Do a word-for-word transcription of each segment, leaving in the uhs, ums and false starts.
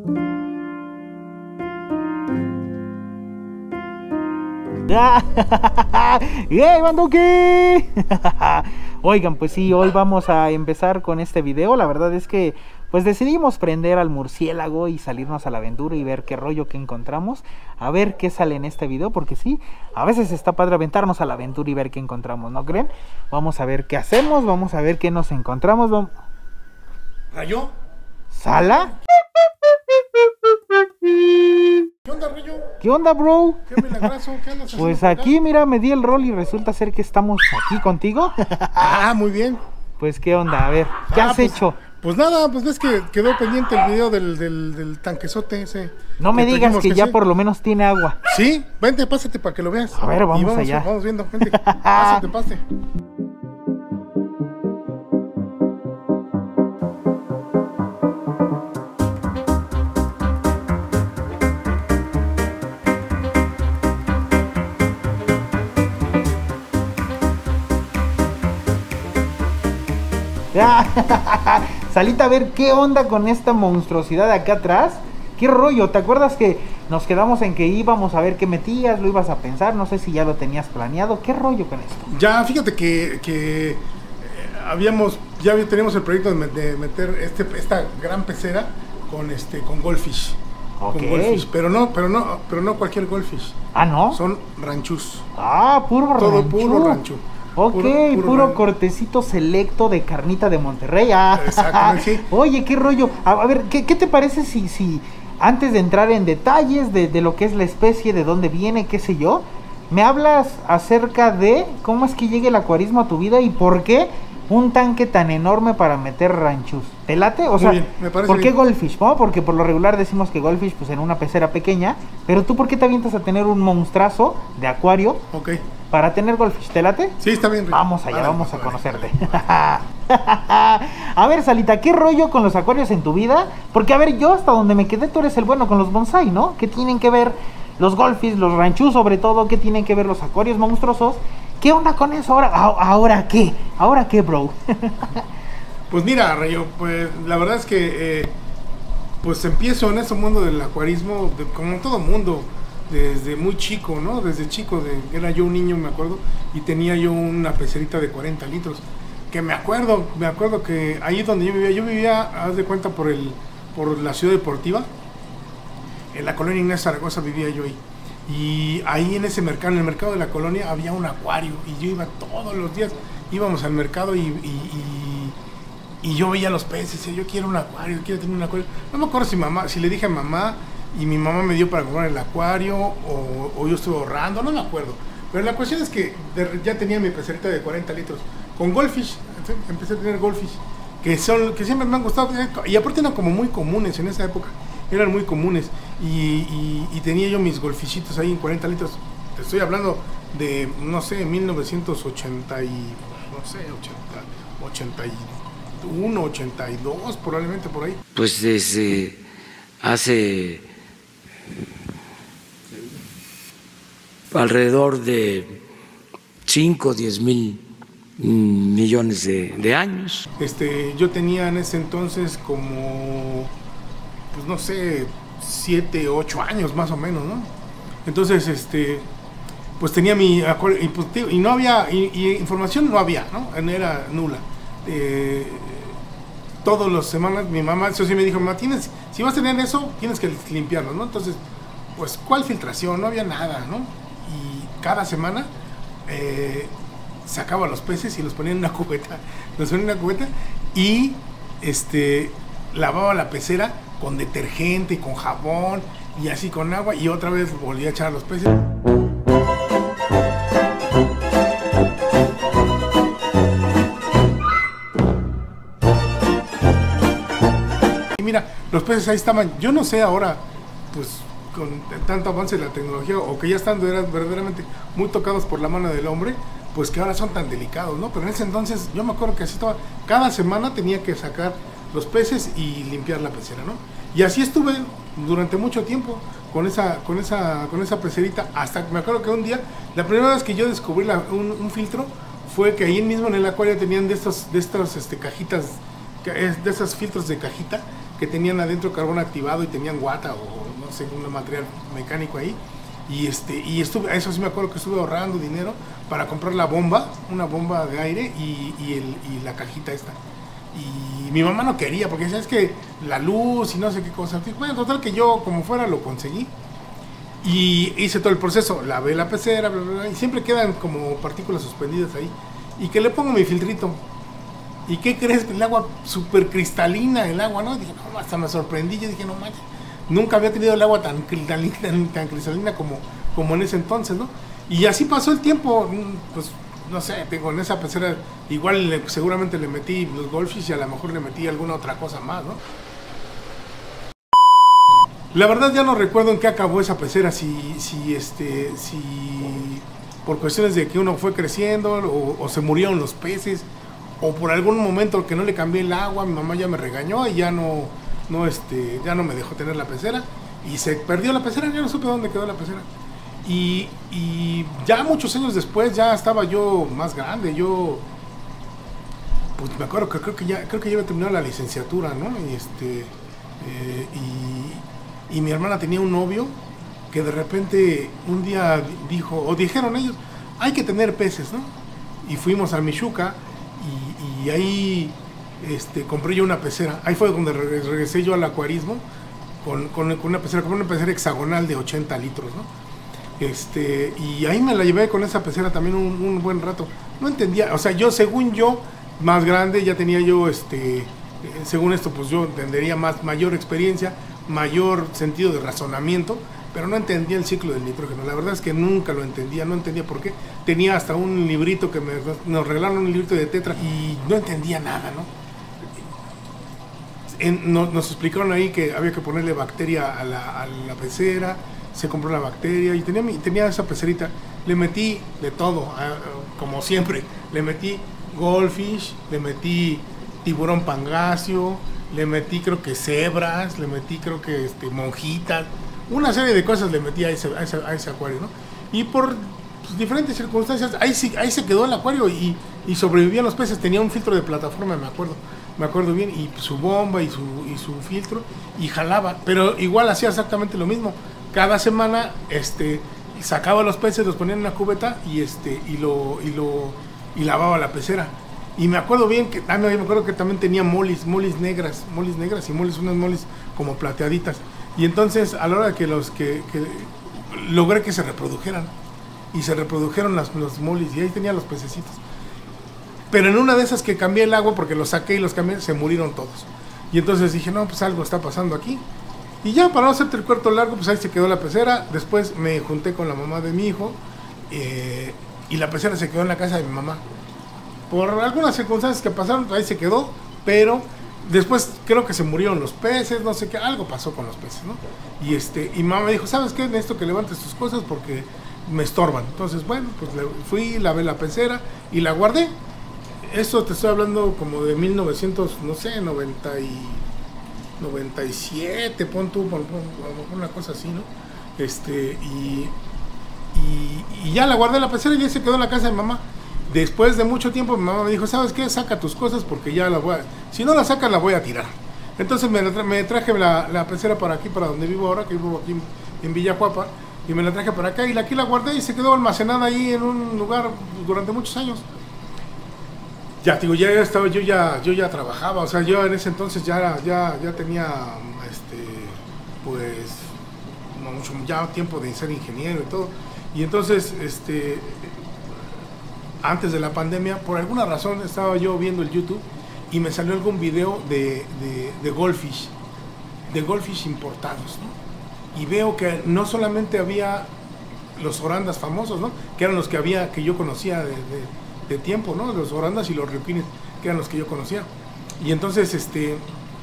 ¡Hey, Banduki! Oigan, pues sí, hoy vamos a empezar con este video. La verdad es que pues decidimos prender al murciélago y salirnos a la aventura y ver qué rollo que encontramos, a ver qué sale en este video, porque sí, a veces está padre aventarnos a la aventura y ver qué encontramos, ¿no creen? Vamos a ver qué hacemos, vamos a ver qué nos encontramos. Vamos... ¿Rayo? ¿Sala? ¿Qué onda, Rayo? ¿Qué onda, bro? ¿Qué milagroso? ¿Qué andas haciendo? Pues aquí, mira, me di el rol y resulta ser que estamos aquí contigo. Ah, muy bien. Pues, ¿qué onda? A ver, ¿qué Ah, has pues, hecho? Pues nada, pues ves que quedó pendiente el video del, del, del tanquezote ese. No me que digas trajimos, que ya sí. por lo menos tiene agua. Sí, vente, pásate para que lo veas. A ver, vamos Y vamos allá. Vamos viendo, vente. Pásate, pásate. Salita a ver qué onda con esta monstruosidad de acá atrás. ¿Qué rollo? ¿Te acuerdas que nos quedamos en que íbamos a ver qué metías? ¿Lo ibas a pensar? No sé si ya lo tenías planeado. ¿Qué rollo con esto? Ya, fíjate que, que eh, habíamos, ya teníamos el proyecto de, met- de meter este, esta gran pecera con este, con goldfish. Ok. Con goldfish, pero no, pero no, pero no cualquier goldfish. Ah, ¿no? Son ranchús. Ah, puro Todo rancho. puro rancho. Ok, Puro- puro, puro ran- cortecito selecto de carnita de Monterrey. Ah. Exactamente, sí. Oye, qué rollo. A, a ver, ¿qué, ¿qué te parece si, si antes de entrar en detalles de, de lo que es la especie, de dónde viene, qué sé yo, me hablas acerca de cómo es que llega el acuarismo a tu vida y por qué un tanque tan enorme para meter ranchos? ¿Te late? O Muy sea, bien, me parece ¿por qué bien. goldfish? ¿No? Porque por lo regular decimos que goldfish pues en una pecera pequeña, pero tú ¿por qué te avientas a tener un monstruazo de acuario Ok. para tener goldfish? ¿Te late? Sí, está bien. Rico. Vamos allá, Vale, vamos a vale, conocerte. vale. A ver, Salita, ¿qué rollo con los acuarios en tu vida? Porque, a ver, yo hasta donde me quedé, tú eres el bueno con los bonsai, ¿no? ¿Qué tienen que ver los goldfish, los ranchus sobre todo? ¿Qué tienen que ver los acuarios monstruosos? ¿Qué onda con eso ahora? ¿A- ¿Ahora qué? ¿Ahora qué, bro? Pues mira, Rayo, pues la verdad es que eh, pues empiezo en ese mundo del acuarismo, de- como todo mundo, desde muy chico, ¿no? Desde chico, de, era yo un niño, me acuerdo, y tenía yo una pecerita de cuarenta litros, que me acuerdo, me acuerdo que ahí donde yo vivía, yo vivía, haz de cuenta, por el por la ciudad deportiva, en la colonia Inés Zaragoza vivía yo ahí. Y ahí en ese mercado, en el mercado de la colonia, había un acuario. Y yo iba todos los días, íbamos al mercado y, y, y, y yo veía los peces. Y decía, yo quiero un acuario, quiero tener un acuario. No me acuerdo si mamá, si le dije a mamá y mi mamá me dio para comprar el acuario o, o yo estuve ahorrando, no me acuerdo. Pero la cuestión es que de- ya tenía mi pecerita de cuarenta litros con goldfish. Entonces, empecé a tener goldfish, que son que siempre me han gustado. Y aparte eran como muy comunes en esa época. Eran muy comunes y, y, y tenía yo mis golfichitos ahí en cuarenta litros. Te estoy hablando de, no sé, mil novecientos ochenta y, no sé, ochenta, ochenta y uno, ochenta y dos, probablemente por ahí. Pues desde hace alrededor de cinco o diez mil millones de, de años. Este, yo tenía en ese entonces como, pues no sé, siete, ocho años más o menos, ¿no? Entonces, este, pues tenía mi acuario y, pues, tío, y no había, y, y información no había, ¿no? Era nula. Eh, todas las semanas mi mamá, eso sí me dijo, mamá, tienes, si vas a tener eso, tienes que limpiarlo, ¿no? Entonces, pues, ¿cuál filtración? No había nada, ¿no? Y cada semana eh, sacaba los peces y los ponía en una cubeta, los ponía en una cubeta y este, lavaba la pecera con detergente y con jabón y así con agua y otra vez volvía a echar a los peces. Y mira, los peces ahí estaban, yo no sé ahora, pues con tanto avance de la tecnología o que ya están verdaderamente muy tocados por la mano del hombre, pues que ahora son tan delicados, ¿no? Pero en ese entonces yo me acuerdo que así estaba, cada semana tenía que sacar los peces y limpiar la pecera, ¿no? Y así estuve durante mucho tiempo con esa, con esa, con esa pecerita, hasta que me acuerdo que un día, la primera vez que yo descubrí la, un, un filtro, fue que ahí mismo en el acuario tenían de estos, de estos este, cajitas, de esos filtros de cajita, que que tenían adentro carbón activado y tenían guata o no sé, un material mecánico ahí. Y este y estuve, eso sí me acuerdo que estuve ahorrando dinero para comprar la bomba, una bomba de aire y, y, el, y la cajita esta. Y mi mamá no quería porque decía, es que la luz y no sé qué cosa. Bueno, total que yo como fuera lo conseguí. Y hice todo el proceso, lavé la pecera, bla, bla, bla, y siempre quedan como partículas suspendidas ahí. Y que le pongo mi filtrito. ¿Y qué crees? El agua súper cristalina, el agua, ¿no? Dije, no, hasta me sorprendí, yo dije, no manches. Nunca había tenido el agua tan, tan, tan, tan cristalina como, como en ese entonces, ¿no? Y así pasó el tiempo, pues, no sé, tengo en esa pecera, igual le, seguramente le metí los goldfish y a lo mejor le metí alguna otra cosa más, ¿no? La verdad ya no recuerdo en qué acabó esa pecera, si, si, este, si por cuestiones de que uno fue creciendo o, o se murieron los peces, o por algún momento que no le cambié el agua, mi mamá ya me regañó y ya no, no, este, ya no me dejó tener la pecera y se perdió la pecera, ya no supe dónde quedó la pecera. Y, y ya muchos años después ya estaba yo más grande, yo pues me acuerdo que creo que ya creo que ya había terminado la licenciatura, ¿no? Y este eh, y, y mi hermana tenía un novio que de repente un día dijo, o dijeron ellos, hay que tener peces, ¿no? Y fuimos a Michuca y, y ahí este, compré yo una pecera. Ahí fue donde regresé yo al acuarismo con, con, con una pecera, con una pecera hexagonal de ochenta litros, ¿no? Este, y ahí me la llevé con esa pecera también un, un buen rato. No entendía, o sea, yo según yo, más grande, ya tenía yo, este, eh, según esto, pues yo entendería más, mayor experiencia, mayor sentido de razonamiento, pero no entendía el ciclo del nitrógeno. La verdad es que nunca lo entendía, no entendía por qué. Tenía hasta un librito que me, nos regalaron, un librito de tetra, y no entendía nada, ¿no? En, no, nos explicaron ahí que había que ponerle bacteria a la, a la pecera. Se compró la bacteria y tenía, tenía esa pecerita. Le metí de todo, como siempre. Le metí goldfish, le metí tiburón pangasio, le metí creo que cebras, le metí creo que este, monjitas. Una serie de cosas le metí a ese, a ese, a ese acuario, ¿no? Y por pues, diferentes circunstancias, ahí, ahí se quedó el acuario y, y sobrevivían los peces. Tenía un filtro de plataforma, me acuerdo. Me acuerdo bien, y su bomba y su, y su filtro, y jalaba. Pero igual hacía exactamente lo mismo. Cada semana este, sacaba los peces, los ponía en una cubeta y, este, y, lo, y, lo, y lavaba la pecera. Y me acuerdo bien que ah, me acuerdo que también tenía molis, molis negras, molis negras y molis, unas molis como plateaditas. Y entonces a la hora de que los que, que logré que se reprodujeran, y se reprodujeron las, los molis, y ahí tenía los pececitos. Pero en una de esas que cambié el agua, porque los saqué y los cambié, se murieron todos. Y entonces dije, no, pues algo está pasando aquí. Y ya, para no hacerte el cuarto largo, pues ahí se quedó la pecera. Después me junté con la mamá de mi hijo, eh, y la pecera se quedó en la casa de mi mamá. Por algunas circunstancias que pasaron, ahí se quedó, pero después creo que se murieron los peces, no sé qué, algo pasó con los peces, ¿no? Y este, y mamá me dijo, ¿sabes qué? Necesito que levantes tus cosas porque me estorban. Entonces, bueno, pues le fui, lavé la pecera y la guardé. Esto te estoy hablando como de mil novecientos, no sé, noventa y noventa y siete, pon tú, pon, pon, pon una cosa así, ¿no? Este, y, y, y ya la guardé la pecera y ya se quedó en la casa de mamá. Después de mucho tiempo mi mamá me dijo, ¿sabes qué? Saca tus cosas porque ya la voy a... Si no la sacas la voy a tirar. Entonces me, me traje la, la pecera para aquí, para donde vivo ahora, que vivo aquí en, en Villajuapa, y me la traje para acá y aquí la guardé y se quedó almacenada ahí en un lugar durante muchos años. Ya, digo, ya estaba, yo ya, yo ya trabajaba, o sea, yo en ese entonces ya, ya, ya tenía, este, pues, no mucho, ya tiempo de ser ingeniero y todo. Y entonces, este, antes de la pandemia, por alguna razón estaba yo viendo el YouTube y me salió algún video de, de, de goldfish, de goldfish importados, ¿no? Y veo que no solamente había los orandas famosos, ¿no? Que eran los que había, que yo conocía de, de de tiempo, ¿no? Los orandas y los riuquines, que eran los que yo conocía. Y entonces, este,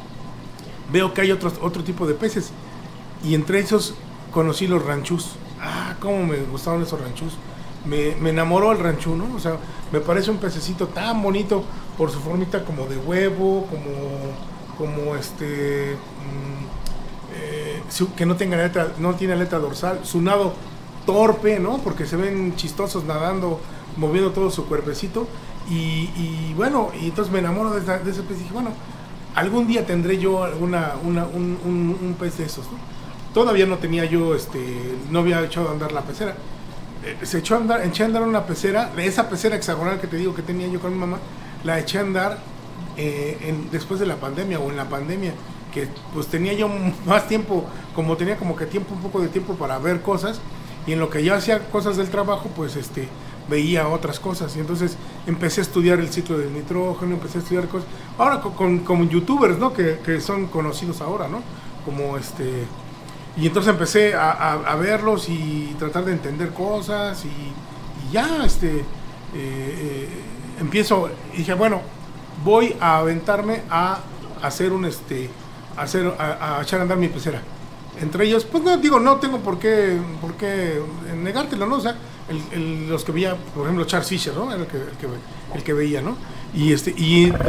veo que hay otros, otro tipo de peces. Y entre esos conocí los ranchús. Ah, cómo me gustaban esos ranchús. Me, me enamoró el ranchú, ¿no? O sea, me parece un pececito tan bonito por su formita como de huevo, como, como este, mmm, eh, que no tenga aleta, no tiene aleta dorsal, su nado torpe, ¿no? Porque se ven chistosos nadando, moviendo todo su cuerpecito y, y bueno, y entonces me enamoro de, esa, de ese pez y dije, bueno, algún día tendré yo alguna, una, un, un, un pez de esos, ¿no? Todavía no tenía yo, este, no había echado a andar la pecera. Eh, se echó a andar, eché a andar una pecera, de esa pecera hexagonal que te digo que tenía yo con mi mamá, la eché a andar eh, en, después de la pandemia o en la pandemia, que pues tenía yo más tiempo, como tenía como que tiempo, un poco de tiempo para ver cosas, y en lo que yo hacía cosas del trabajo, pues este, veía otras cosas, y entonces empecé a estudiar el ciclo del nitrógeno, empecé a estudiar cosas, ahora con, con, con youtubers, ¿no? Que, que son conocidos ahora, ¿no? Como este... Y entonces empecé a, a, a verlos y tratar de entender cosas y, y ya, este, eh, eh, empiezo, y dije, bueno, voy a aventarme a hacer un, este, a hacer, a, a echar a andar mi pecera. Entre ellos, pues no, digo, no tengo por qué, por qué negártelo, ¿no? O sea, el, el, los que veía, por ejemplo, Charles Fisher, ¿no? Era el que, el que, el que veía, ¿no? Y, este, y, y, y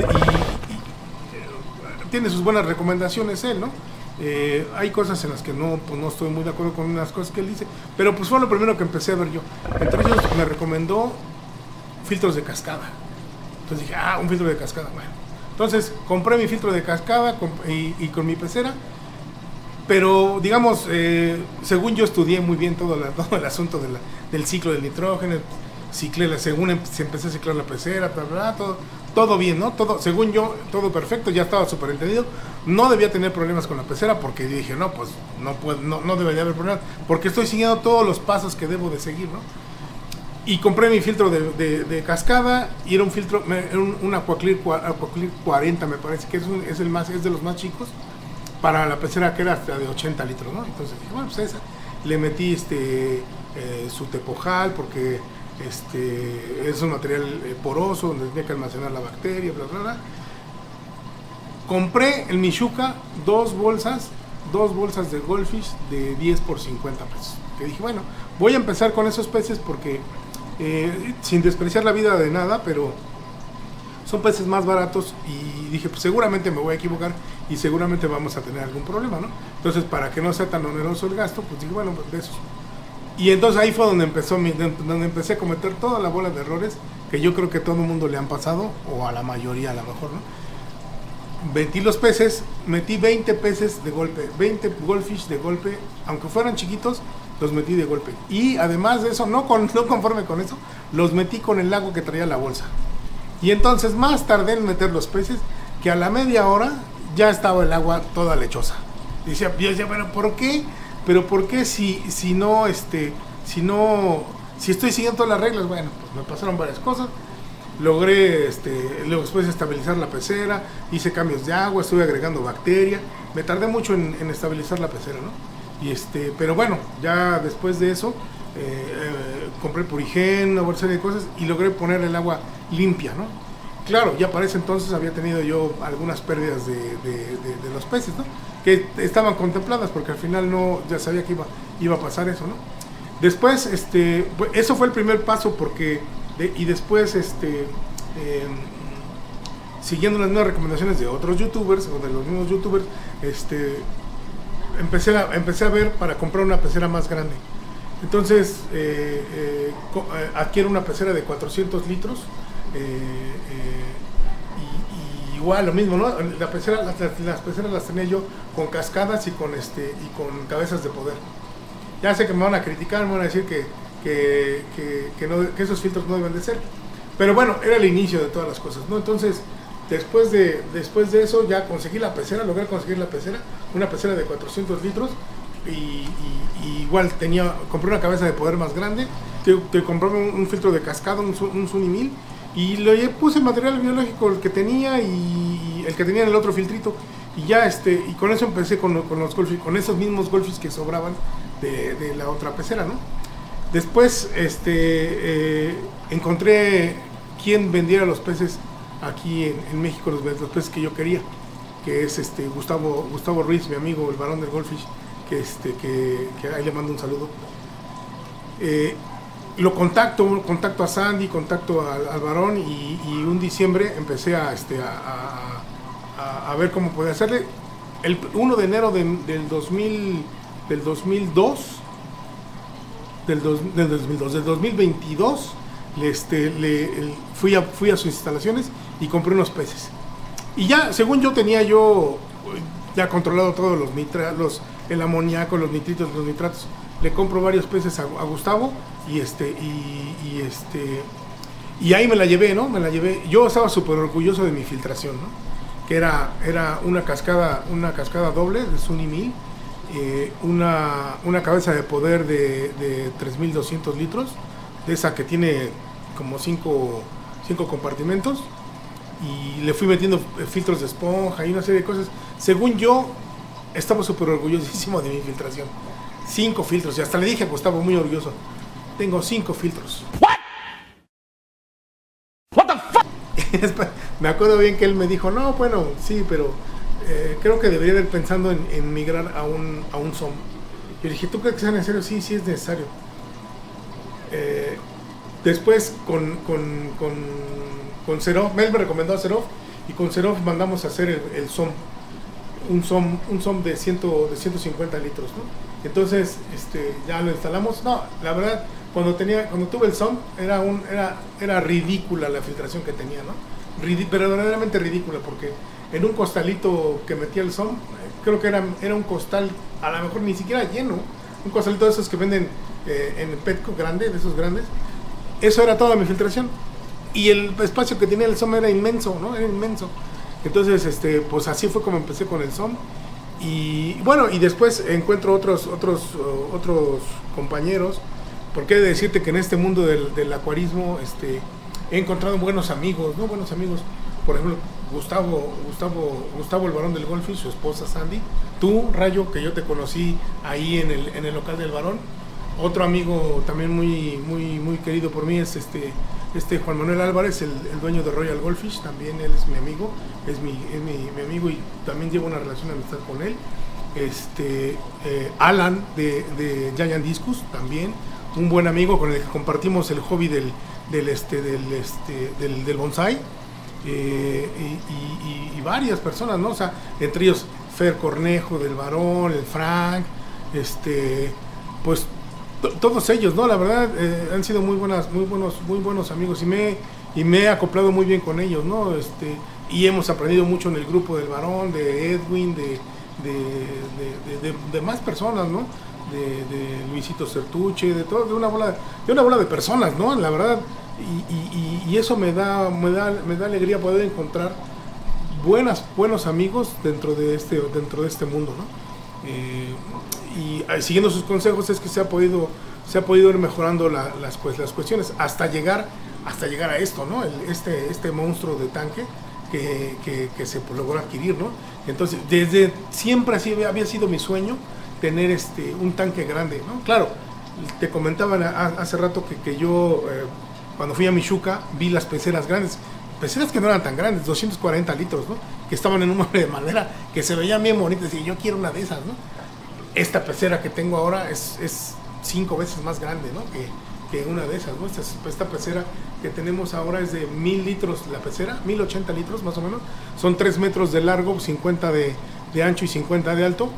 tiene sus buenas recomendaciones él, ¿no? Eh, hay cosas en las que no, pues no estoy muy de acuerdo con unas cosas que él dice, pero pues fue lo primero que empecé a ver yo. Entre ellos me recomendó filtros de cascada. Entonces dije, ah, un filtro de cascada, bueno. Entonces compré mi filtro de cascada y, y con mi pecera, pero digamos, eh, según yo estudié muy bien todo, la, todo el asunto de la, del ciclo del nitrógeno, ciclé la, según em, se empecé a ciclar la pecera, bla, bla, todo, todo bien, ¿no? Todo, según yo, todo perfecto, ya estaba súper entendido. No debía tener problemas con la pecera porque dije, no, pues no, puedo, no, no debería haber problemas, porque estoy siguiendo todos los pasos que debo de seguir, ¿no? Y compré mi filtro de, de, de cascada y era un filtro, era un, un Aquaclear, Aquaclear cuarenta, me parece, que es, un, es, el más, es de los más chicos, para la pecera que era hasta de ochenta litros, ¿no? Entonces dije, bueno, pues esa. Le metí este, eh, su tepojal porque este, es un material eh, poroso donde tenía que almacenar la bacteria, bla, bla, bla. Compré en Michuca dos bolsas, dos bolsas de Goldfish de diez por cincuenta pesos. Que dije, bueno, voy a empezar con esos peces porque, eh, sin despreciar la vida de nada, pero son peces más baratos y dije, pues seguramente me voy a equivocar y seguramente vamos a tener algún problema, ¿no? Entonces, para que no sea tan oneroso el gasto, pues dije, bueno, pues de esos. Y entonces ahí fue donde empezó mi, donde empecé a cometer toda la bola de errores que yo creo que a todo el mundo le han pasado, o a la mayoría a lo mejor, ¿no? Metí los peces, metí veinte peces de golpe, veinte Goldfish de golpe, aunque fueran chiquitos, los metí de golpe. Y además de eso, no, con, no conforme con eso, los metí con el lago que traía la bolsa. Y entonces más tardé en meter los peces, que a la media hora ya estaba el agua toda lechosa. Y decía, yo decía, pero ¿por qué? Pero ¿por qué si, si no, este, si no, si estoy siguiendo todas las reglas? Bueno, pues me pasaron varias cosas. Logré este, luego después estabilizar la pecera, hice cambios de agua, estuve agregando bacteria, me tardé mucho en, en estabilizar la pecera, ¿no? Y este, pero bueno, ya después de eso, eh, eh, compré Purigen, una serie de cosas y logré poner el agua limpia, ¿no? Claro, ya para ese entonces había tenido yo algunas pérdidas de, de, de, de los peces, ¿no? Que estaban contempladas porque al final no, ya sabía que iba, iba a pasar eso, ¿no? Después, este, eso fue el primer paso porque... De, y después, este, eh, siguiendo las mismas recomendaciones de otros youtubers, o de los mismos youtubers, este, empecé, a, empecé a ver para comprar una pecera más grande. Entonces, eh, eh, adquiero una pecera de cuatrocientos litros, eh, eh, y, y igual lo mismo, ¿no? La pecera, las, las peceras las tenía yo con cascadas y con, este, y con cabezas de poder. Ya sé que me van a criticar, me van a decir que Que, que, que, no, que esos filtros no deben de ser, pero bueno, era el inicio de todas las cosas, ¿no? Entonces, después de, después de eso ya conseguí la pecera, logré conseguir la pecera, una pecera de cuatrocientos litros y, y, y igual tenía, compré una cabeza de poder más grande, que, que compré un, un filtro de cascada, un, un Suni mil, y le puse el material biológico el que tenía y, y el que tenía en el otro filtrito, y ya este, y con eso empecé con, con los Goldfish, con esos mismos Goldfish que sobraban de, de la otra pecera, ¿no? Después este, eh, encontré quien vendiera los peces aquí en, en México, los, los peces que yo quería, que es este, Gustavo, Gustavo Ruiz, mi amigo, el varón del Goldfish, que, este, que, que ahí le mando un saludo. Eh, lo contacto, contacto a Sandy, contacto al, al varón y, y un diciembre empecé a, este, a, a, a ver cómo podía hacerle. El primero de enero de, del, dos mil, del dos mil dos, Del, dos, del dos mil dos, del dos mil veintidós, le, este, le, el, fui, a, fui a sus instalaciones y compré unos peces. Y ya, según yo tenía yo ya controlado todos los nitratos, los, el amoníaco, los nitritos, los nitratos. Le compro varios peces a, a Gustavo y este, y, y este, y ahí me la llevé, ¿no? Me la llevé. Yo estaba súper orgulloso de mi filtración, ¿no? Que era, era una cascada, una cascada doble de Sunny Mill, eh, una, una cabeza de poder de, de tres mil doscientos litros, de esa que tiene como cinco, cinco compartimentos, y le fui metiendo filtros de esponja y una serie de cosas. Según yo, estaba súper orgullosísimo de mi filtración. Cinco filtros, y hasta le dije a Gustavo, muy orgulloso, tengo cinco filtros. What? What the fuck? Me acuerdo bien que él me dijo, no, bueno, sí, pero eh, creo que debería ir pensando en, en migrar a un, a un S O M. Yo dije, ¿tú crees que sea necesario? Sí, sí es necesario. Eh, después con, con, con, con Serov, Mel me recomendó a Serov, y con Serov mandamos a hacer el, el S O M. Un S O M, un S O M de, cien, de ciento cincuenta litros, ¿no? Entonces, este, ya lo instalamos. No, la verdad, cuando tenía, cuando tuve el S O M, era un, era, era ridícula la filtración que tenía, ¿no? Ridí, pero verdaderamente ridícula, porque en un costalito que metía el S O M, creo que era, era un costal, a lo mejor ni siquiera lleno, un costalito de esos que venden eh, en el Petco grande, de esos grandes. Eso era toda mi filtración. Y el espacio que tenía el S O M era inmenso, ¿no? Era inmenso. Entonces, este, pues así fue como empecé con el S O M. Y bueno, y después encuentro otros otros uh, otros compañeros, porque he de decirte que en este mundo del, del acuarismo este, he encontrado buenos amigos, ¿no? Buenos amigos. Por ejemplo, Gustavo, Gustavo, Gustavo el Varón del Golfi, su esposa Sandy. Tú, Rayo, que yo te conocí ahí en el, en el local del Varón. Otro amigo también muy, muy, muy querido por mí es este... Este Juan Manuel Álvarez, el, el dueño de Royal Goldfish, también él es mi amigo, es mi, es mi, mi amigo y también llevo una relación de amistad con él. Este, eh, Alan de, de Giant Discus, también un buen amigo con el que compartimos el hobby del, del, este, del, este, del, del bonsai, eh, y, y, y varias personas, ¿no? O sea, entre ellos Fer Cornejo del Varón, el Frank, este, pues todos ellos, ¿no? La verdad, eh, han sido muy buenas, muy buenos, muy buenos amigos y me, y me he acoplado muy bien con ellos, ¿no? Este, y hemos aprendido mucho en el grupo del Varón, de Edwin, de, de, de, de, de, de más personas, ¿no? De, de Luisito Certuche, de todo, de una bola, de una bola de personas, ¿no? La verdad, y, y, y eso me da, me da, me da alegría poder encontrar buenas, buenos amigos dentro de este, dentro de este mundo, ¿no? Eh, y siguiendo sus consejos es que se ha podido se ha podido ir mejorando la, las pues las cuestiones hasta llegar hasta llegar a esto, ¿no? El, este este monstruo de tanque que, que, que se logró adquirir, ¿no? Entonces desde siempre así había sido mi sueño tener este un tanque grande, ¿no? Claro, te comentaban hace rato que, que yo eh, cuando fui a Michuca vi las peceras grandes, peceras que no eran tan grandes, doscientos cuarenta litros, ¿no? Que estaban en un mueble de madera que se veían bien bonitas y yo quiero una de esas, ¿no? Esta pecera que tengo ahora es, es cinco veces más grande, ¿no? que, que una de esas, ¿no? Esta, esta pecera que tenemos ahora es de mil litros la pecera, mil ochenta litros más o menos. Son tres metros de largo, cincuenta de, de ancho y cincuenta de alto,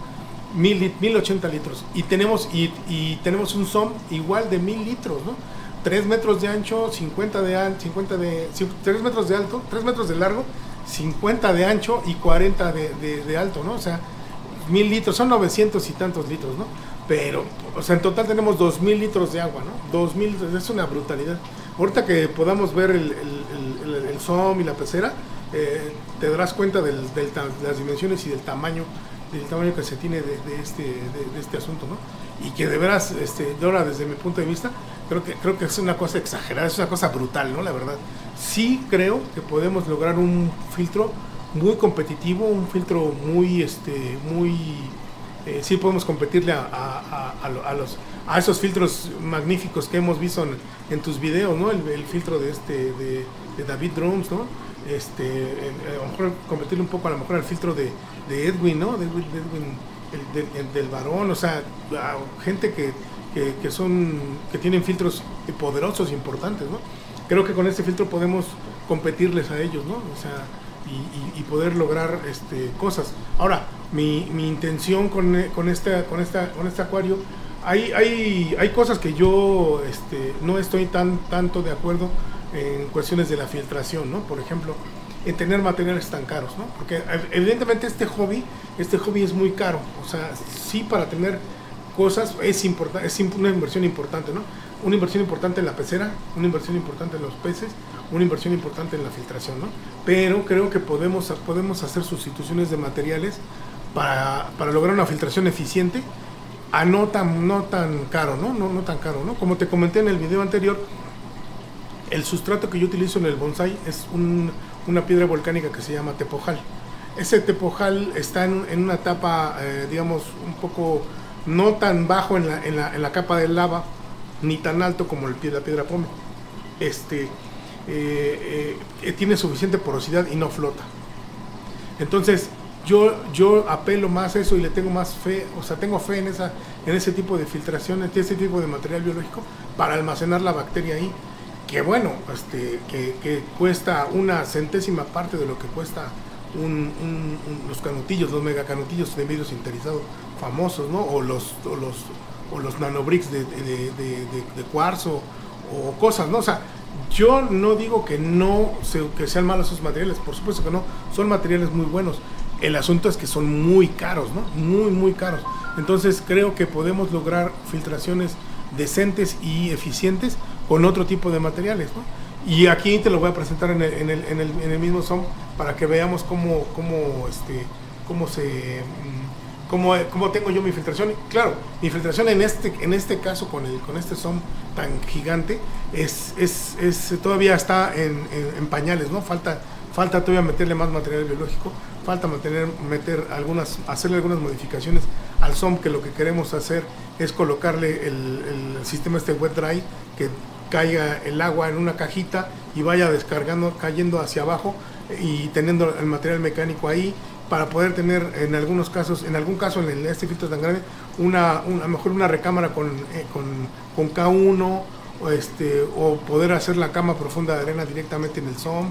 mil ochenta litros. Y tenemos, y, y tenemos un S O M igual de mil litros, ¿no? tres metros de ancho, cincuenta de ancho, cincuenta de, tres metros de alto, tres metros de largo, cincuenta de ancho y cuarenta de, de, de alto, ¿no? O sea, mil litros, son novecientos y tantos litros, ¿no? Pero, o sea, en total tenemos dos mil litros de agua, ¿no? dos mil litros, es una brutalidad. Ahorita que podamos ver el, el, el, el S O M y la pecera, eh, te darás cuenta del, del, de las dimensiones y del tamaño, del tamaño que se tiene de, de, este, de, de este asunto, ¿no? Y que de veras, este, ahora desde mi punto de vista, creo que, creo que es una cosa exagerada, es una cosa brutal, ¿no? La verdad. Sí creo que podemos lograr un filtro muy competitivo, un filtro muy, este, muy, eh, sí podemos competirle a, a, a, a, los, a esos filtros magníficos que hemos visto en, en tus videos, ¿no? El, el filtro de este, de, de David Drums, ¿no? Este, eh, a lo mejor competirle un poco a lo mejor al filtro de, de Edwin, ¿no? De Edwin, de Edwin el, de, el, del Varón, o sea, gente que, que, que son, que tienen filtros poderosos, importantes, ¿no? Creo que con este filtro podemos competirles a ellos, ¿no? O sea, Y, y, y poder lograr este, cosas. Ahora, mi, mi intención con, con, esta, con, esta, con este acuario, hay, hay, hay cosas que yo este, no estoy tan tanto de acuerdo en cuestiones de la filtración, ¿no? Por ejemplo, en tener materiales tan caros, ¿no? Porque evidentemente este hobby, este hobby es muy caro, o sea, sí, para tener cosas es importante, es una inversión importante, ¿no? Una inversión importante en la pecera, una inversión importante en los peces, una inversión importante en la filtración, ¿no? Pero creo que podemos, podemos hacer sustituciones de materiales para, para lograr una filtración eficiente a no tan, no tan caro, ¿no? No, no tan caro, ¿no? Como te comenté en el video anterior, el sustrato que yo utilizo en el bonsai es un, una piedra volcánica que se llama tepojal. Ese tepojal está en, en una etapa, eh, digamos, un poco no tan bajo en la, en la, en la capa de lava, ni tan alto como el pie de la piedra pómez. Este, eh, eh, tiene suficiente porosidad y no flota. Entonces, yo, yo apelo más a eso y le tengo más fe, o sea, tengo fe en, esa, en ese tipo de filtración, en ese tipo de material biológico para almacenar la bacteria ahí. Que bueno, este, que, que cuesta una centésima parte de lo que cuesta un, un, un, los canutillos, los megacanutillos de vidrio sinterizado famosos, ¿no? O los, o los, o los nanobricks de, de, de, de, de cuarzo o cosas, ¿no? O sea, yo no digo que no se, que sean malos esos materiales, por supuesto que no, son materiales muy buenos. El asunto es que son muy caros, ¿no? Muy, muy caros. Entonces creo que podemos lograr filtraciones decentes y eficientes con otro tipo de materiales, ¿no? Y aquí te lo voy a presentar en el, en el, en el, en el mismo SOM para que veamos cómo, cómo, este, cómo se... Cómo, cómo tengo yo mi filtración. Claro, mi filtración en este, en este caso con, el, con este SOM tan gigante es, es, es todavía está en, en, en pañales, ¿no? Falta, falta todavía meterle más material biológico, falta meter, meter algunas, hacerle algunas modificaciones al SOM, que lo que queremos hacer es colocarle el, el sistema este wet dry, que caiga el agua en una cajita y vaya descargando, cayendo hacia abajo y teniendo el material mecánico ahí, para poder tener en algunos casos, en algún caso en este filtro tan grande, una, una a lo mejor una recámara con, eh, con, con K uno, o, este, o poder hacer la cama profunda de arena directamente en el SOM.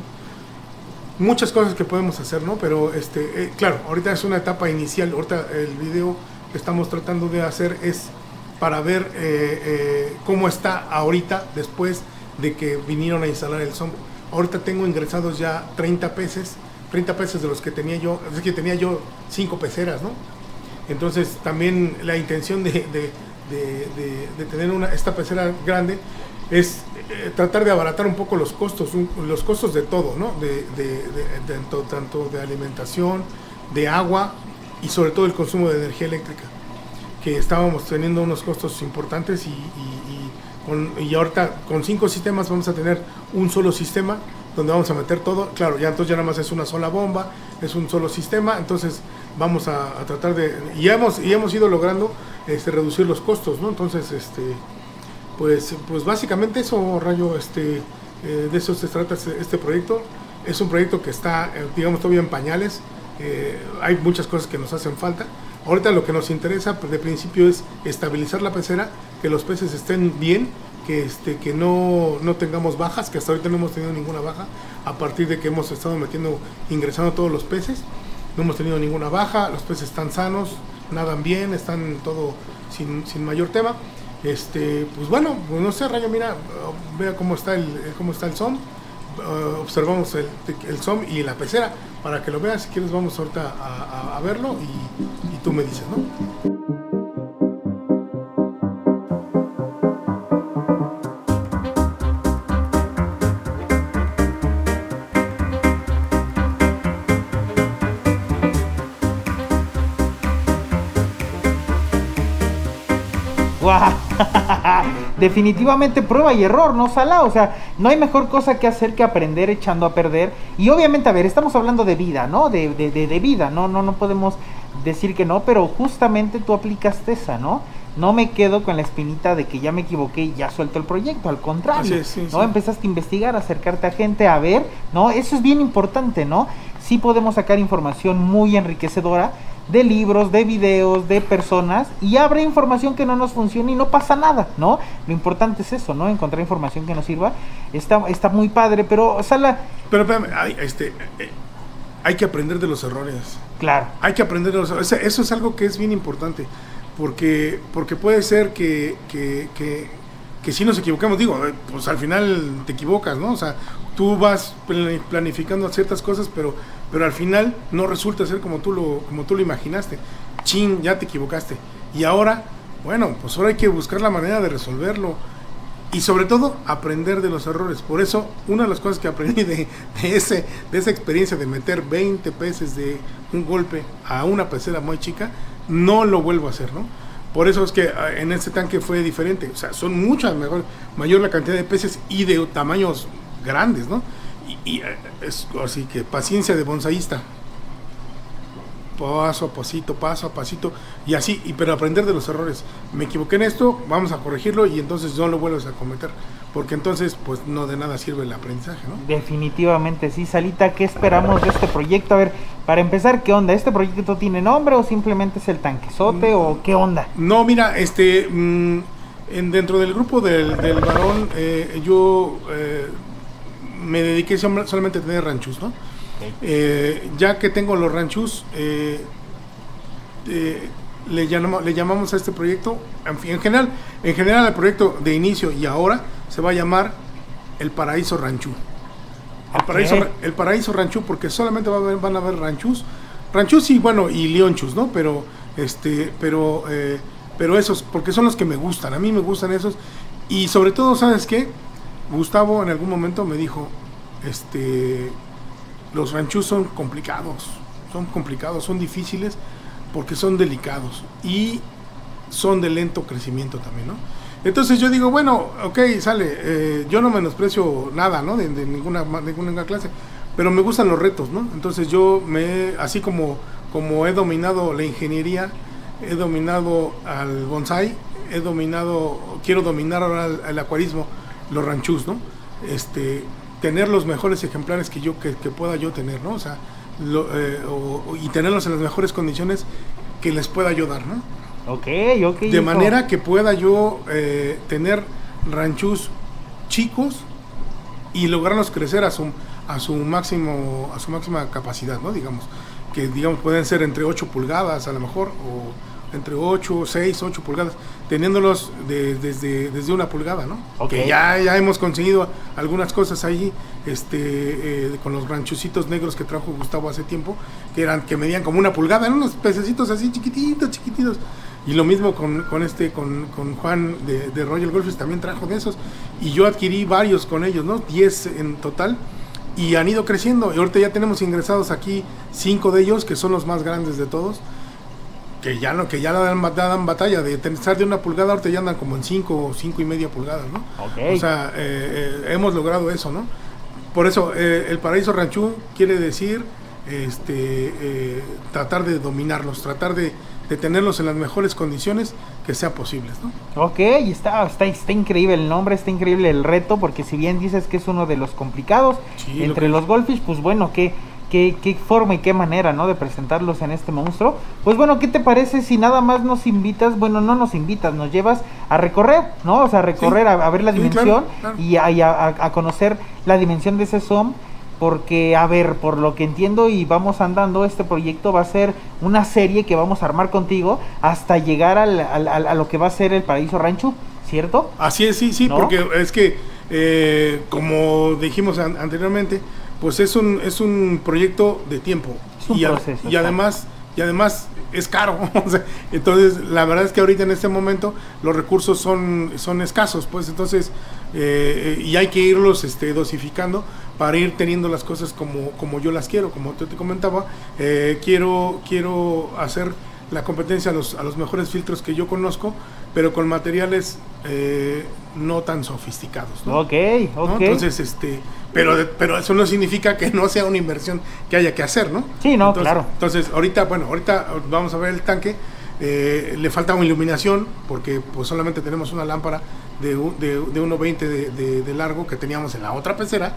Muchas cosas que podemos hacer, ¿no? Pero este, eh, claro, ahorita es una etapa inicial. Ahorita el video que estamos tratando de hacer es para ver eh, eh, cómo está ahorita después de que vinieron a instalar el SOM. Ahorita tengo ingresados ya treinta peces, treinta peces de los que tenía yo, es que tenía yo cinco peceras, ¿no? Entonces también la intención de, de, de, de, de tener una, esta pecera grande es eh, tratar de abaratar un poco los costos, un, los costos de todo, ¿no? De, de, de, de, de, tanto de alimentación, de agua y sobre todo el consumo de energía eléctrica, que estábamos teniendo unos costos importantes y, y, y, con, y ahorita con cinco sistemas vamos a tener un solo sistema donde vamos a meter todo. Claro, ya entonces ya nada más es una sola bomba, es un solo sistema, entonces vamos a, a tratar de, y ya hemos, y hemos ido logrando este, reducir los costos, ¿no? Entonces, este, pues, pues básicamente eso, Rayo, este, eh, de eso se trata este, este proyecto. Es un proyecto que está, eh, digamos, todavía en pañales, eh, hay muchas cosas que nos hacen falta. Ahorita lo que nos interesa, pues, de principio es estabilizar la pecera, que los peces estén bien, que, este, que no, no tengamos bajas, que hasta ahorita no hemos tenido ninguna baja, a partir de que hemos estado metiendo, ingresando todos los peces, no hemos tenido ninguna baja, los peces están sanos, nadan bien, están todo sin, sin mayor tema. Este, pues bueno, pues no sé, Rayo, mira, vea cómo está el, cómo está el SOM, uh, observamos el, el SOM y la pecera, para que lo veas. Si quieres vamos ahorita a, a, a verlo y, y tú me dices, ¿no? ¡Guau! Definitivamente prueba y error, ¿no, Sala? O sea, no hay mejor cosa que hacer que aprender echando a perder. Y obviamente, a ver, estamos hablando de vida, ¿no? De, de, de, de vida, ¿no? No, no podemos decir que no, pero justamente tú aplicaste esa, ¿no? No me quedo con la espinita de que ya me equivoqué y ya suelto el proyecto, al contrario, sí, sí, ¿no? Sí. Empezaste a investigar, a acercarte a gente, a ver, ¿no? Eso es bien importante, ¿no? Sí podemos sacar información muy enriquecedora de libros, de videos, de personas, y habrá información que no nos funcione y no pasa nada, ¿no? Lo importante es eso, ¿no? Encontrar información que nos sirva. Está, está muy padre, pero, Sala... Pero, espérame, hay, este, eh, hay que aprender de los errores. Claro. Hay que aprender de los errores. Eso es algo que es bien importante, porque, porque puede ser que, que, que que sí nos equivoquemos, digo, pues al final te equivocas, ¿no? O sea, tú vas planificando ciertas cosas, pero, pero al final no resulta ser como tú lo, como tú lo imaginaste. Chin, ya te equivocaste. Y ahora, bueno, pues ahora hay que buscar la manera de resolverlo. Y sobre todo, aprender de los errores. Por eso, una de las cosas que aprendí de, de, ese, de esa experiencia de meter veinte peces de un golpe a una pecera muy chica, no lo vuelvo a hacer, ¿no? Por eso es que en este tanque fue diferente. O sea, son muchas mejor, mayor la cantidad de peces y de tamaños grandes, ¿no? Y, y es así que paciencia de bonsaísta. Paso a pasito, paso a pasito, y así, y, pero aprender de los errores. Me equivoqué en esto, vamos a corregirlo y entonces no lo vuelves a cometer, porque entonces pues no de nada sirve el aprendizaje, ¿no? Definitivamente, sí. Salita, ¿qué esperamos de este proyecto? A ver, para empezar, ¿qué onda? ¿Este proyecto tiene nombre o simplemente es el tanquesote mm, o qué onda? No, mira, este, mmm, en, dentro del grupo del, del varón, eh, yo eh, me dediqué solamente a tener ranchos, ¿no? Eh, ya que tengo los ranchos, eh, eh, le, llamamos, le llamamos a este proyecto, en, fin, en general, en general el proyecto de inicio y ahora se va a llamar El Paraíso Ranchú. El Paraíso, okay. el Paraíso Ranchú, porque solamente va a haber, van a haber ranchús, ranchús y bueno, y leonchus, ¿no? Pero, este, pero, eh, pero esos, porque son los que me gustan, a mí me gustan esos, y sobre todo, ¿sabes qué? Gustavo en algún momento me dijo, este... los ranchús son complicados, son complicados, son difíciles porque son delicados y son de lento crecimiento también, ¿no? Entonces yo digo, bueno, ok, sale, eh, yo no menosprecio nada, ¿no? De, de ninguna, de ninguna clase, pero me gustan los retos, ¿no? Entonces yo me, así como, como he dominado la ingeniería, he dominado al bonsai, he dominado, quiero dominar ahora el, el acuarismo, los ranchús, ¿no? Este... tener los mejores ejemplares que yo que, que pueda yo tener, ¿no? O sea, lo, eh, o, y tenerlos en las mejores condiciones que les pueda yo dar, ¿no? Ok, ok. De hijo. manera que pueda yo eh, tener ranchús chicos y lograrlos crecer a su a su máximo a su máxima capacidad, ¿no? Digamos que digamos pueden ser entre ocho pulgadas a lo mejor, o entre ocho, seis, ocho pulgadas, teniéndolos de, desde, desde una pulgada, ¿no? Okay. Que ya, ya hemos conseguido algunas cosas ahí, este, eh, con los ranchucitos negros que trajo Gustavo hace tiempo, que eran, que medían como una pulgada, eran unos pececitos así chiquititos, chiquititos. Y lo mismo con, con este, con, con Juan de, de Royal Golfers, también trajo de esos, y yo adquirí varios con ellos, ¿no? diez en total, y han ido creciendo, y ahorita ya tenemos ingresados aquí cinco de ellos, que son los más grandes de todos, que ya no, que ya dan, dan batalla de estar de una pulgada, ahorita ya andan como en cinco o cinco y media pulgadas, ¿no? Okay. O sea, eh, eh, hemos logrado eso, ¿no? Por eso, eh, el Paraíso Ranchú quiere decir este, eh, tratar de dominarlos, tratar de, de tenerlos en las mejores condiciones que sean posibles, ¿no? Ok, está, está, está increíble el nombre, está increíble el reto, porque si bien dices que es uno de los complicados, sí, entre lo los Goldfish, pues bueno, que Qué, qué forma y qué manera, ¿no? De presentarlos en este monstruo. Pues bueno, ¿qué te parece si nada más nos invitas? Bueno, no nos invitas, nos llevas a recorrer, ¿no? O sea, a recorrer, sí, a, a ver la dimensión, sí, claro, claro. y, a, y a, a conocer la dimensión de ese zoom. Porque, a ver, por lo que entiendo y vamos andando, este proyecto va a ser una serie que vamos a armar contigo hasta llegar al, al, al, a lo que va a ser el Paraíso Ranchú, ¿cierto? Así es, sí, sí, ¿no? Porque es que, eh, como dijimos an anteriormente, pues es un es un proyecto de tiempo un y, proceso, a, y además y además es caro. O sea, entonces la verdad es que ahorita en este momento los recursos son son escasos, pues entonces eh, y hay que irlos este, dosificando para ir teniendo las cosas como como yo las quiero, como te, te comentaba. Eh, quiero quiero hacer la competencia a los a los mejores filtros que yo conozco, pero con materiales eh, no tan sofisticados, ¿no? Ok, ok. ¿no? Entonces, este, pero, pero eso no significa que no sea una inversión que haya que hacer, ¿no? Sí, no, entonces, claro. Entonces, ahorita, bueno, ahorita vamos a ver el tanque, eh, le falta una iluminación, porque pues solamente tenemos una lámpara de, de, de uno veinte de, de, de largo que teníamos en la otra pecera,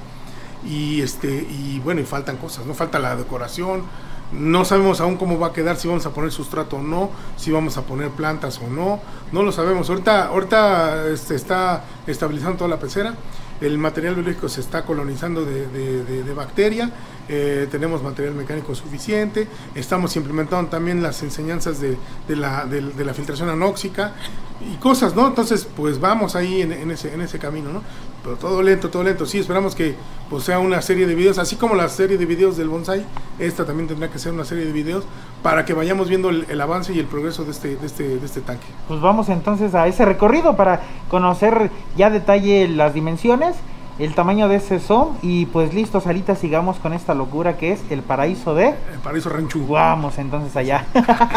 y este, y bueno, y faltan cosas, ¿no? Falta la decoración. No sabemos aún cómo va a quedar, si vamos a poner sustrato o no, si vamos a poner plantas o no, no lo sabemos. Ahorita, ahorita este, está estabilizando toda la pecera, el material biológico se está colonizando de, de, de, de bacteria, eh, tenemos material mecánico suficiente, estamos implementando también las enseñanzas de, de, la, de, de la filtración anóxica, y cosas, ¿no? Entonces, pues vamos ahí en, en, ese, en ese camino, ¿no? Pero todo lento, todo lento. Sí, esperamos que pues, sea una serie de videos, así como la serie de videos del bonsai, esta también tendrá que ser una serie de videos para que vayamos viendo el, el avance y el progreso de este, de, este, de este tanque. Pues vamos entonces a ese recorrido para conocer ya a detalle las dimensiones, el tamaño de ese som y pues listo, Sarita, sigamos con esta locura que es el paraíso de... El paraíso Ranchu. Vamos entonces allá.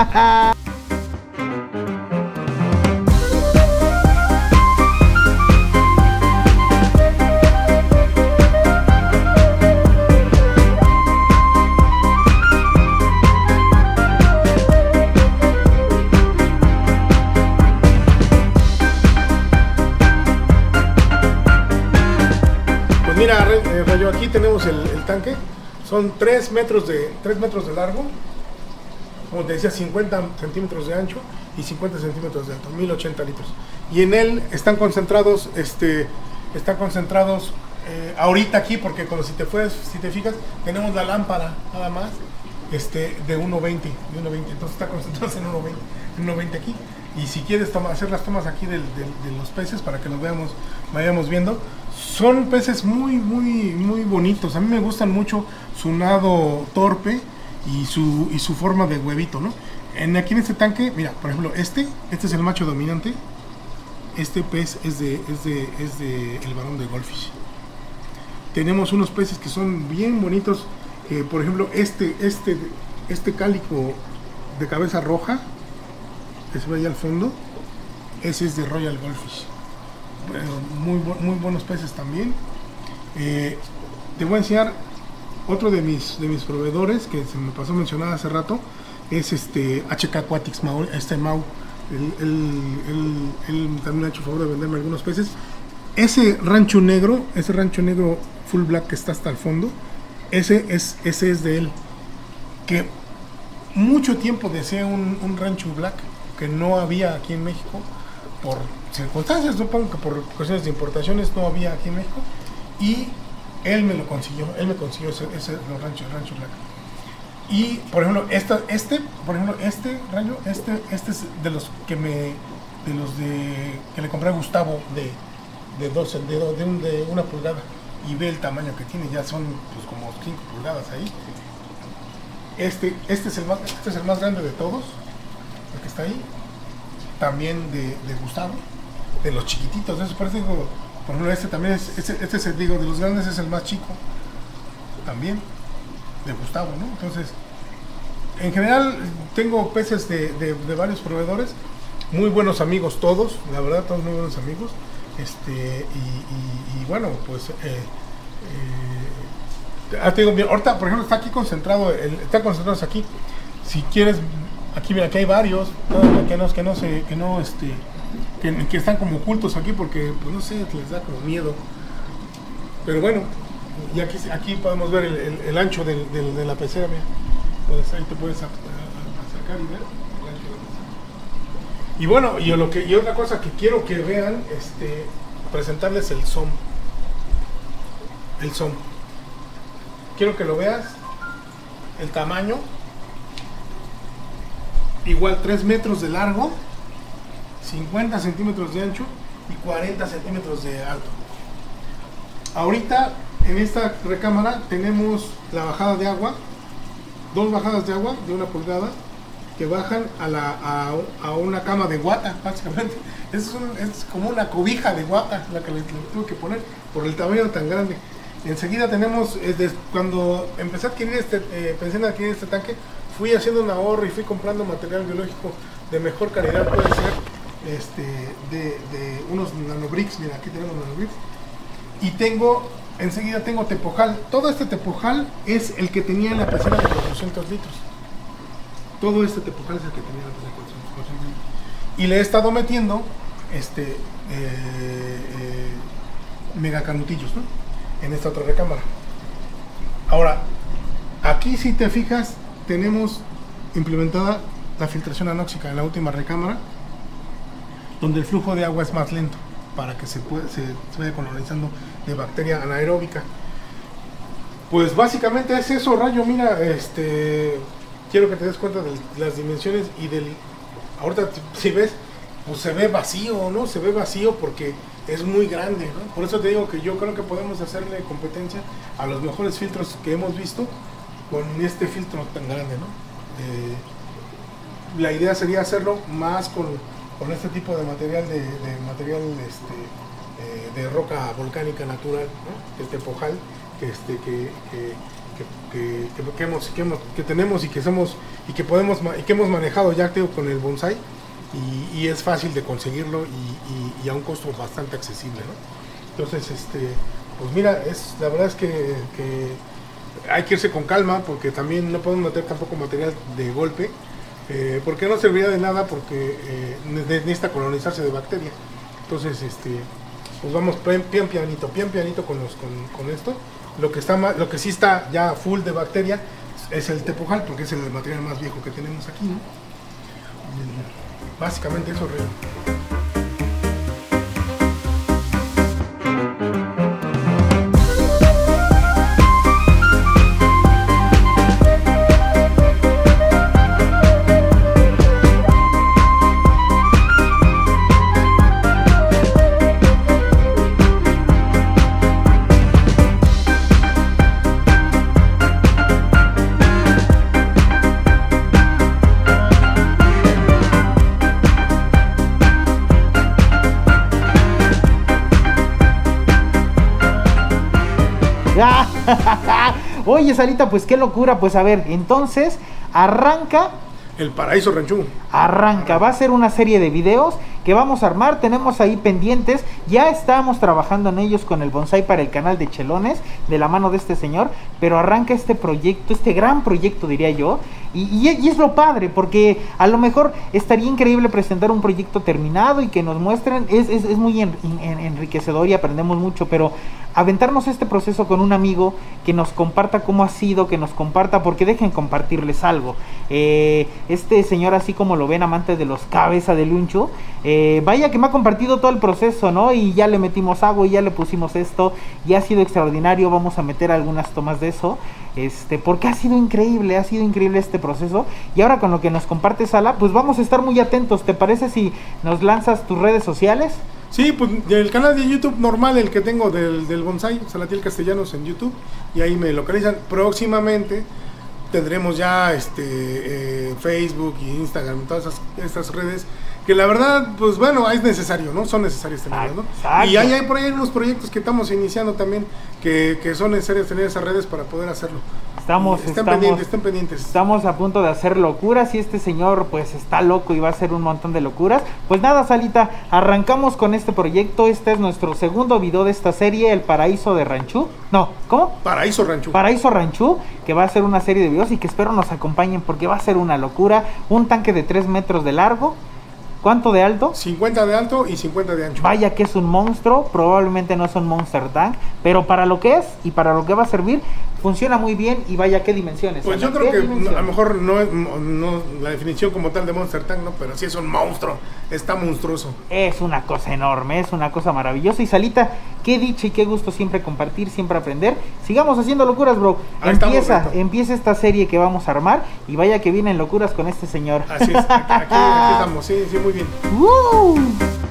Mira, Rayo, aquí tenemos el, el tanque, son tres metros de tres metros de largo, como te decía, cincuenta centímetros de ancho y cincuenta centímetros de alto, mil ochenta litros. Y en él están concentrados, este, están concentrados eh, ahorita aquí, porque cuando si te fues, si te fijas, tenemos la lámpara nada más, este, de uno veinte, de uno veinte, entonces está concentrado en uno veinte, en uno veinte aquí. Y si quieres toma, hacer las tomas aquí del, del, de los peces para que los veamos, vayamos viendo. Son peces muy, muy, muy bonitos. A mí me gustan mucho su nado torpe y su, y su forma de huevito, ¿no? En, aquí en este tanque, mira, por ejemplo, este, este es el macho dominante. Este pez es de, es de, es de el varón de goldfish. Tenemos unos peces que son bien bonitos. Eh, por ejemplo, este, este, este cálico de cabeza roja, que se ve ahí al fondo, ese es de Royal Goldfish. Muy, muy buenos peces también. Eh, te voy a enseñar otro de mis, de mis proveedores que se me pasó a mencionar hace rato. Es este H K Aquatics Mau, este Mau. Él, él, él, él también ha hecho favor de venderme algunos peces. Ese rancho negro, ese rancho negro full black que está hasta el fondo, ese es, ese es de él. Que mucho tiempo deseé un, un rancho black que no había aquí en México. Por circunstancias, supongo que por cuestiones de importaciones no había aquí en México, y él me lo consiguió, él me consiguió ese, ese los ranchos, rancho black. Y por ejemplo, esta, este, por ejemplo, este rancho, este, este es de los que me, de los de que le compré a Gustavo de, de dos, de, de, un, de una pulgada, y ve el tamaño que tiene, ya son pues como cinco pulgadas ahí. Este, este es el más, este es el más grande de todos, el que está ahí. También de, de Gustavo, de los chiquititos, eso parece, digo, por ejemplo, este también es, este, este es el, digo, de los grandes es el más chico, también, de Gustavo, ¿no? Entonces, en general, tengo peces de, de, de varios proveedores, muy buenos amigos todos, la verdad, todos muy buenos amigos, este, y, y, y bueno, pues, eh, eh, ah, te digo, mira, ahorita, por ejemplo, está aquí concentrado, el, están concentrados aquí, si quieres. Aquí mira, aquí hay varios que no, que no se, que no, este, que, que están como ocultos aquí porque, pues no sé, les da como miedo. Pero bueno, y aquí, aquí podemos ver el, el, el ancho del, del, de la pecera, mira. Puedes, ahí te puedes acercar y ver el ancho de la pecera. Y bueno, y, lo que, y otra cosa que quiero que vean, este, presentarles el som. El som. Quiero que lo veas, el tamaño. Igual tres metros de largo, cincuenta centímetros de ancho y cuarenta centímetros de alto. Ahorita en esta recámara tenemos la bajada de agua, dos bajadas de agua de una pulgada que bajan a, la, a, a una cama de guata, básicamente. Es, un, es como una cobija de guata la que le, le tuve que poner por el tamaño tan grande. Enseguida tenemos, desde cuando empecé a adquirir este, eh, pensé en adquirir este tanque, fui haciendo un ahorro y fui comprando material biológico de mejor calidad, puede ser este, de, de unos nanobricks, mira aquí tenemos nanobricks, y tengo, enseguida tengo tepojal. Todo este tepojal es el que tenía en la pecera de cuatrocientos litros. Todo este tepojal es el que tenía en la pecera de cuatrocientos litros. Y le he estado metiendo este, eh, eh, megacanutillos, ¿no? En esta otra recámara. Ahora, aquí si te fijas, tenemos implementada la filtración anóxica en la última recámara, donde el flujo de agua es más lento para que se, puede, se, se vaya colonizando de bacteria anaeróbica. Pues básicamente es eso, Rayo. Mira, este, quiero que te des cuenta de las dimensiones y del, ahorita si ves, pues se ve vacío, ¿no? Se ve vacío porque es muy grande, ¿no? Por eso te digo que yo creo que podemos hacerle competencia a los mejores filtros que hemos visto con este filtro tan grande, ¿no? Eh, la idea sería hacerlo más con, con este tipo de material, de, de material este, eh, de roca volcánica natural, ¿no? El tepojal, que, este, que, que, que, que, que, hemos, que, hemos, que tenemos y que somos y que podemos y que hemos manejado ya creo, con el bonsai, y, y es fácil de conseguirlo y, y, y a un costo bastante accesible, ¿no? Entonces, este, pues mira, es la verdad es que, que hay que irse con calma, porque también no podemos meter tampoco material de golpe, eh, porque no serviría de nada, porque eh, necesita colonizarse de bacteria. Entonces, este, pues vamos bien, bien pianito, bien pianito con, los, con, con esto. Lo que, está más, lo que sí está ya full de bacteria es el tepojal, porque es el material más viejo que tenemos aquí, ¿no? Básicamente eso, Rey. Oye, Sarita, pues qué locura. Pues a ver, entonces arranca el Paraíso Ranchú. Arranca, va a ser una serie de videos que vamos a armar, tenemos ahí pendientes, ya estamos trabajando en ellos con el bonsai para el canal de Chelones, de la mano de este señor, pero arranca este proyecto, este gran proyecto diría yo, y, y, y es lo padre, porque a lo mejor estaría increíble presentar un proyecto terminado y que nos muestren, es, es, es muy en, en, enriquecedor y aprendemos mucho, pero aventarnos este proceso con un amigo que nos comparta cómo ha sido, que nos comparta, porque dejen compartirles algo. Eh, este señor, así como lo ven, amante de los cabeza de luncho, eh, vaya que me ha compartido todo el proceso, ¿no? Y ya le metimos agua y ya le pusimos esto, y ha sido extraordinario. Vamos a meter algunas tomas de eso, este, porque ha sido increíble, ha sido increíble este proceso. Y ahora con lo que nos comparte Sala, pues vamos a estar muy atentos. ¿Te parece si nos lanzas tus redes sociales? Sí, pues el canal de YouTube normal, el que tengo del, del bonsai, Salatiel Castellanos en YouTube, y ahí me localizan. Próximamente tendremos ya este eh, Facebook y Instagram, todas esas, estas redes, que la verdad, pues bueno, es necesario, ¿no? Son necesarias tenerlas, ¿no? Exacto. Y hay, hay por ahí unos proyectos que estamos iniciando también, que, que son necesarias tener esas redes para poder hacerlo. Estamos, estén estamos, pendientes, estén pendientes. Estamos a punto de hacer locuras, y este señor pues está loco y va a hacer un montón de locuras. Pues nada, Salita, arrancamos con este proyecto. Este es nuestro segundo video de esta serie, El Paraíso de Ranchú. No, ¿cómo? Paraíso Ranchú. Paraíso Ranchú, que va a ser una serie de videos y que espero nos acompañen, porque va a ser una locura. Un tanque de tres metros de largo. ¿Cuánto de alto? cincuenta de alto y cincuenta de ancho. Vaya que es un monstruo, probablemente no es un Monster Tank, pero para lo que es y para lo que va a servir, funciona muy bien. Y vaya qué dimensiones. Pues yo creo que no, a lo mejor no es no, la definición como tal de Monster Tank, no, pero sí es un monstruo, está monstruoso. Es una cosa enorme, es una cosa maravillosa. Y Salita, qué dicha y qué gusto siempre compartir, siempre aprender. Sigamos haciendo locuras, bro. Ahí empieza, estamos, empieza esta serie que vamos a armar, y vaya que vienen locuras con este señor. Así es, aquí, aquí, aquí estamos, sí, sí, muy bien. ¡Uh!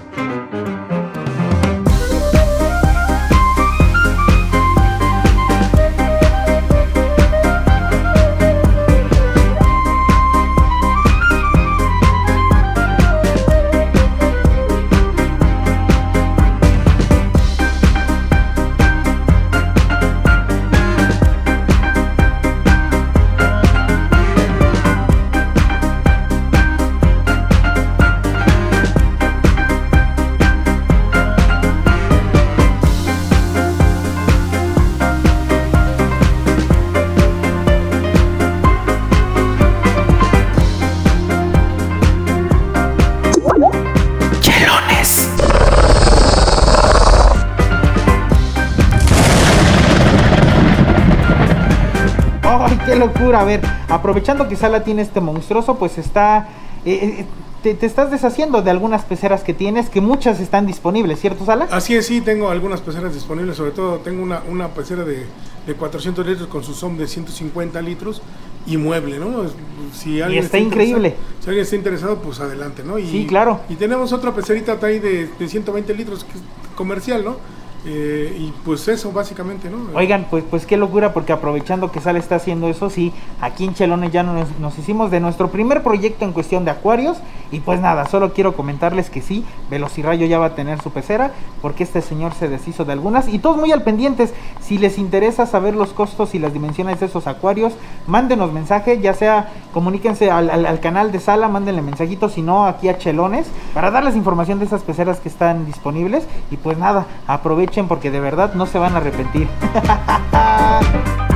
¡Qué locura! A ver, aprovechando que Sala tiene este monstruoso, pues está... Eh, te, te estás deshaciendo de algunas peceras que tienes, que muchas están disponibles, ¿cierto, Sala? Así es, sí, tengo algunas peceras disponibles. Sobre todo tengo una, una pecera de, de cuatrocientos litros con su S O M de ciento cincuenta litros, y mueble, ¿no? Si alguien y está increíble. Si alguien está interesado, pues adelante, ¿no? Y, sí, claro. Y tenemos otra pecerita ahí de, de ciento veinte litros, que es comercial, ¿no? Eh, y pues eso básicamente, ¿no? Oigan, pues pues qué locura, porque aprovechando que Sal está haciendo eso, sí, aquí en Chelones ya nos, nos hicimos de nuestro primer proyecto en cuestión de acuarios. Y pues nada, solo quiero comentarles que sí, Velocirrayo ya va a tener su pecera, porque este señor se deshizo de algunas. Y todos muy al pendientes, si les interesa saber los costos y las dimensiones de esos acuarios, mándenos mensaje, ya sea comuníquense al, al, al canal de Sala, mándenle mensajitos, si no aquí a Chelones, para darles información de esas peceras que están disponibles. Y pues nada, aprovechen porque de verdad no se van a arrepentir.